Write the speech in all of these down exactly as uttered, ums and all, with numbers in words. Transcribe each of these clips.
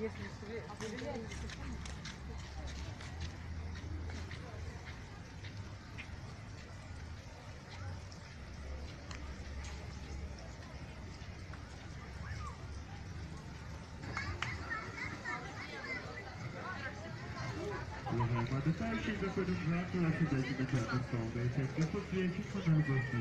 Уважаемые отдыхающие, заходим в зал, ожидайте начала столбы. Эффектив подсвечен, пожалуйста.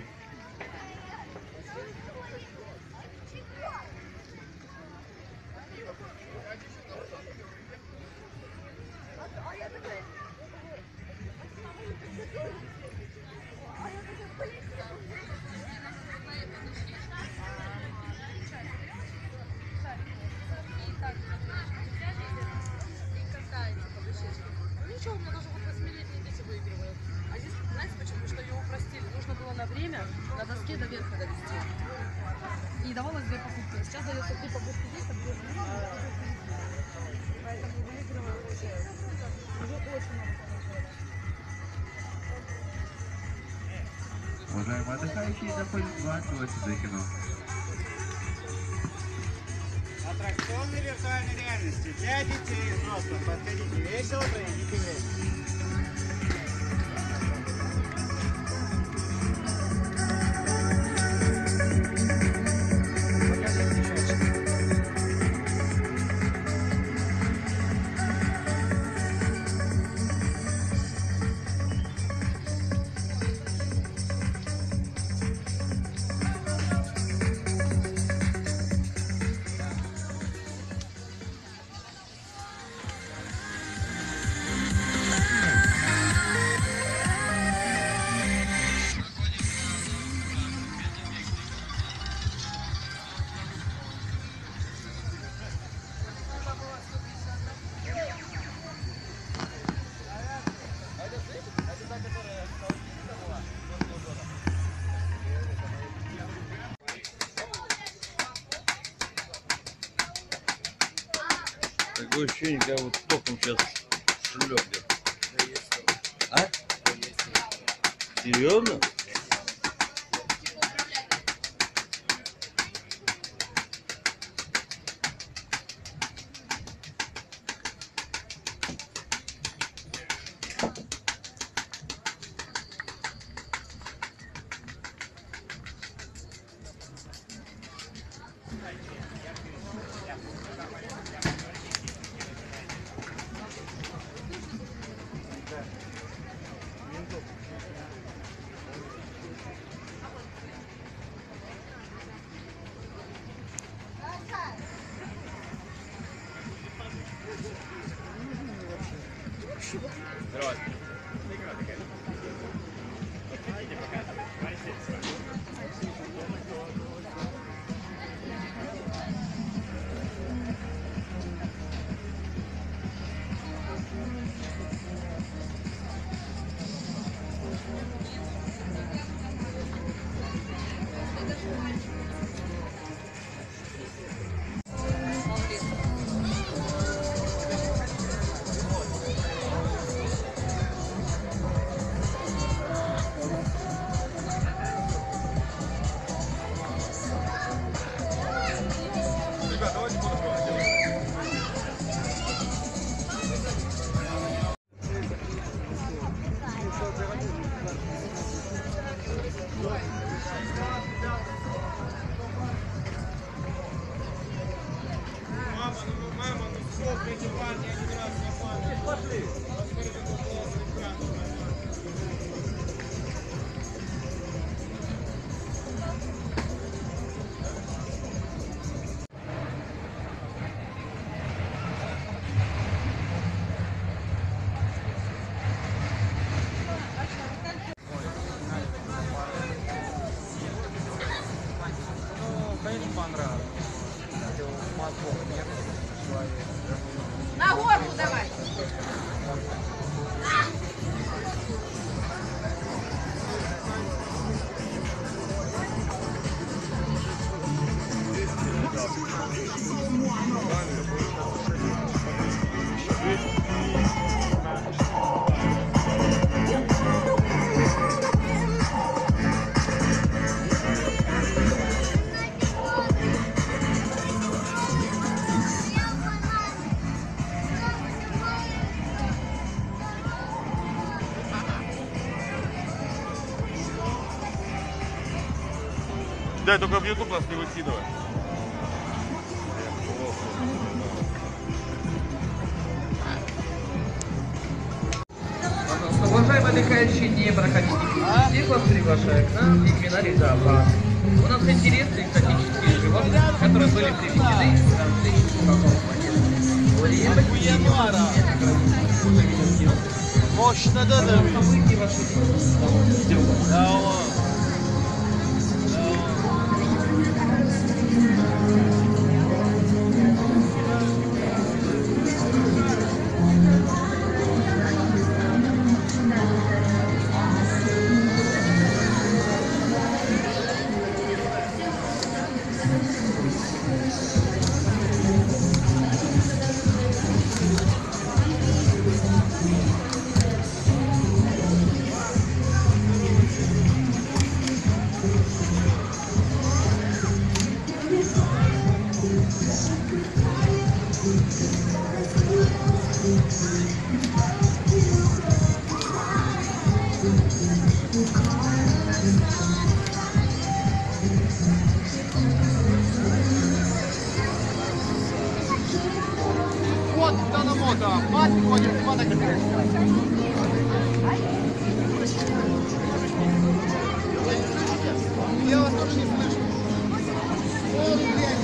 Ничего, у меня даже вот восьмилетние дети выигрывают. А здесь, знаете почему? Что ее упростили. Нужно было на время на доске до верха довести. И давалось две покупки. А сейчас дается три покупки здесь, а две здесь. Поэтому выигрывают уже очень много. Уважаемые отдыхающие, заходим в зал, сюда кино. Аттракционы виртуальной реальности для детей и взрослых. Подходите весело, проведите время. Такое ощущение, как вот током сейчас шлепнет. А? Серьезно? Здравствуйте. На горку давай! Дай только в YouTube нас не выкидывай. Уважаемые отдыхающие, не проходите. Всех вас приглашаю к нам в Игвинарий зоопарк. У нас интересные экзотические животные, которые были привезены в различных упаковках. Охуенора! Мощно, да, да? События ваши. Да, ладно. Вот, Данамото, мать ходит, хватает. Я вас тоже не слышу. О,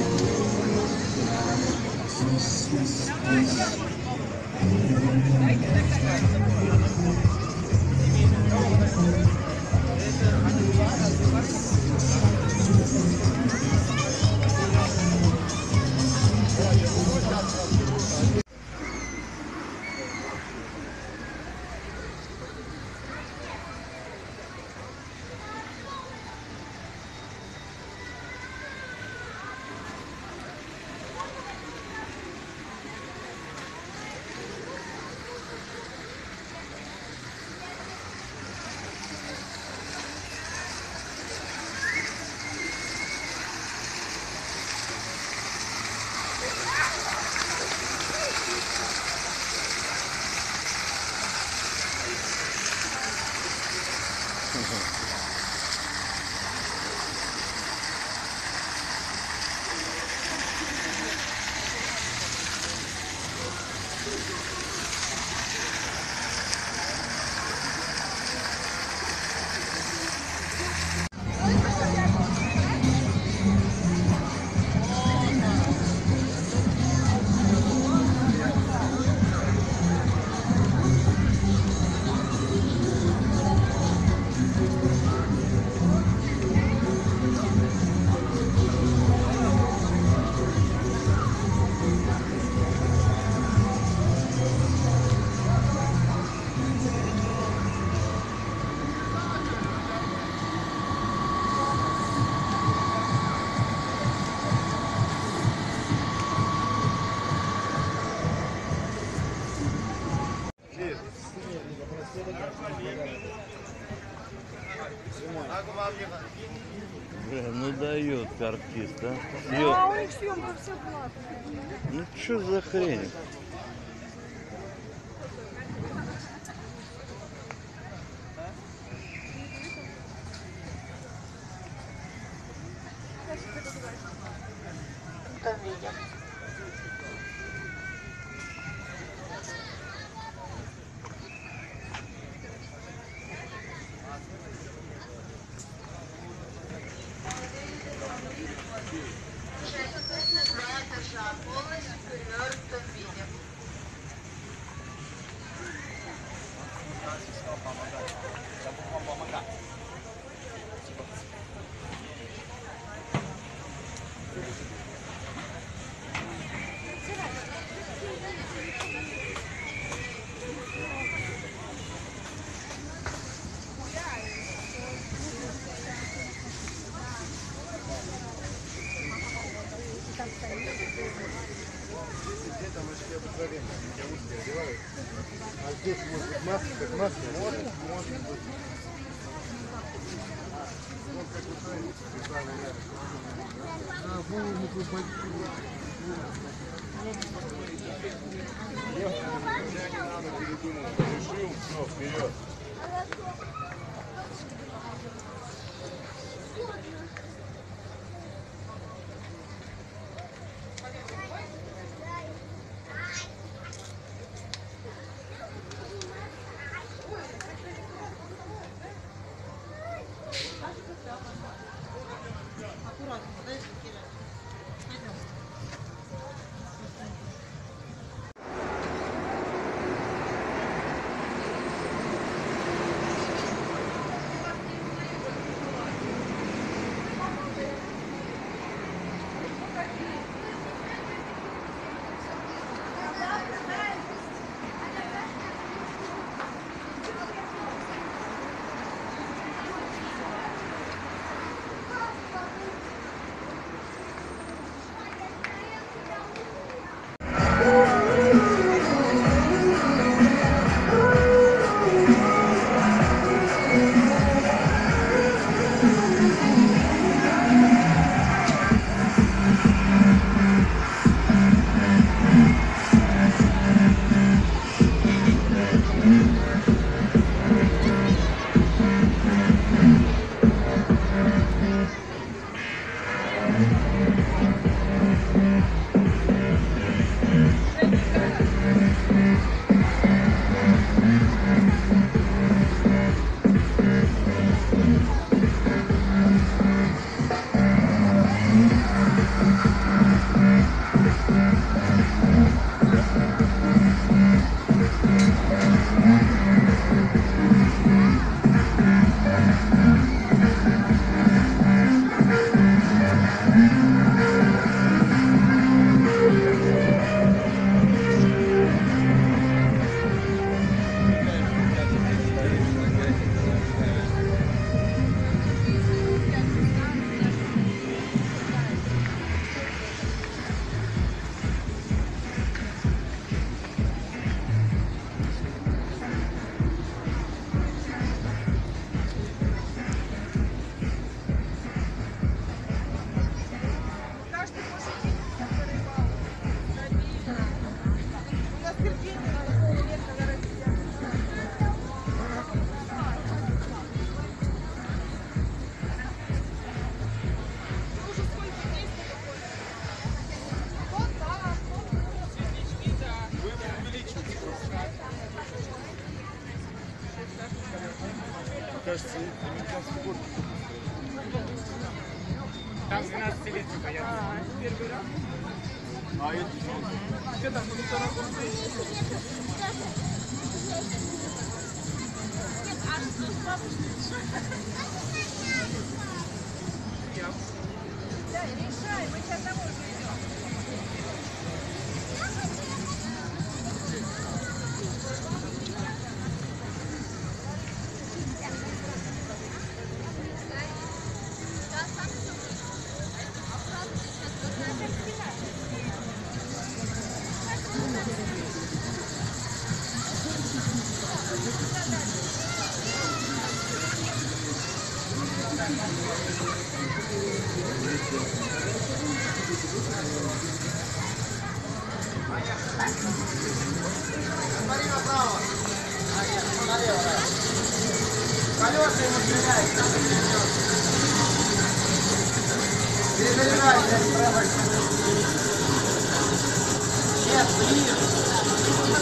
Бля, ну дает артист, а? Ну, а у них съемка все платно. Ну что за хрень? Там видим. Полностью в мертвом виде. Где-то мужские обыкновенные, где узкие одевают. А здесь может быть маска, как маска, может, может быть. Вот как вы знаете, специально рядом. Да, голову мы тут большую. Не надо передумывать. Решил, все, вперед. кажется, американский город. Там с двенадцати лет не поехал. Первый раз? А это что? Что там, полтора года? Да, решай, мы сейчас домой придем. Смотри направо. Налево. Колеса ему стреляют. Перезаряжай, блядь, справа. Нет, блин.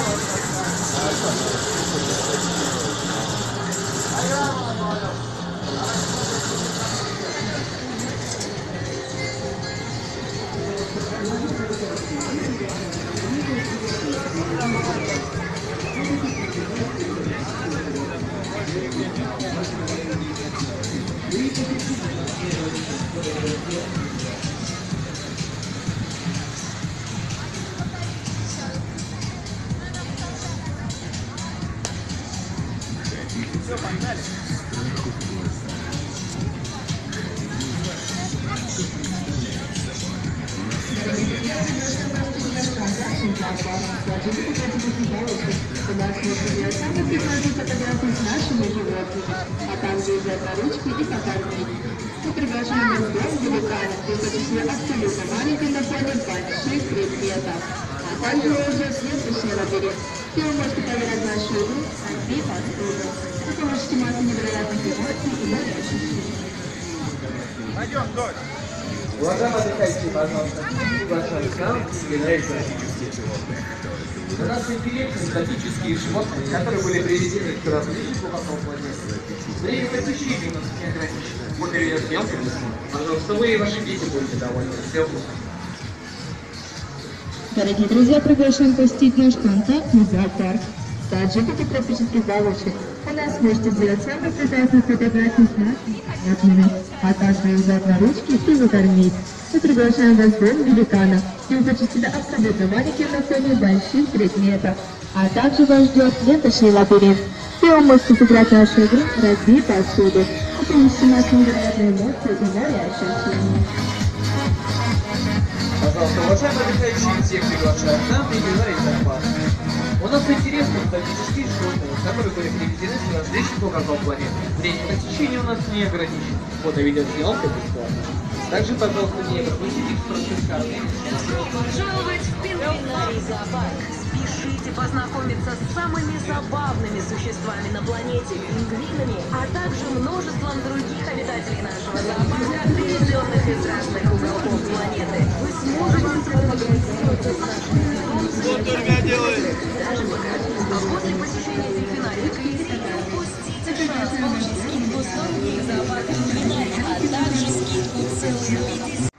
Все, погнали. Фотографии с нашими животными, а также из одноручки и фотографии. Мы приглашаем вас в дом великана, в том числе абсолютно маленький на фоне больших предметов. А также уже следующий лабиринт, где вы можете поиграть в нашу игру «Одни посуды». Вы получите массу невероятных эмоций и новых ощущений. Пойдем, дочь. Уважаемые отдыхающие, пожалуйста, приглашаю к нам играть экзотические животные. У нас интересные экзотические животные, которые были привезены к различным уголкам планеты. Время посещения у нас не ограничено. Мы перейдем съемки. Пожалуйста, вы и ваши дети будете довольны. Съемку. Дорогие друзья, приглашаем посетить наш контактный зоопарк. Также фотографических ловушек. У нас можете сделать самые прекрасные фотографии с нашими животными, а также из одноручки и закормить. Мы приглашаем вас в дом великана, где вы будете себя абсолютно маленьким на фоне больших предметов. А также вас ждет ленточный лабиринт, где вы можете сыграть нашу игру «Разбей посуду» и принести нас невероятные эмоции и новые ощущения. Пожалуйста, уважаемые отдыхающие, всех приглашаю к нам и играть в зоопарк. У нас интересные экзотические животные, которые были привезены с различных уголков планеты. Время посещения у нас не ограничено. Фото и видеосъемка бесплатно. Также, пожалуйста, не пропустите экспресс-карты. Пожаловать в Пингвинарий зоопарк. Спешите познакомиться с самыми забавными существами на планете, пингвинами, а также множеством других обитателей нашего зоопарка, привезенных из разных уголков планеты. Вы сможете сфотографироваться с нашими животными. Даже покажите. А после посещения дельфинария Каири не упустите шанс получить скидку сто дней в зоопарк Пингвинарий, а также скидку целых пятьдесят.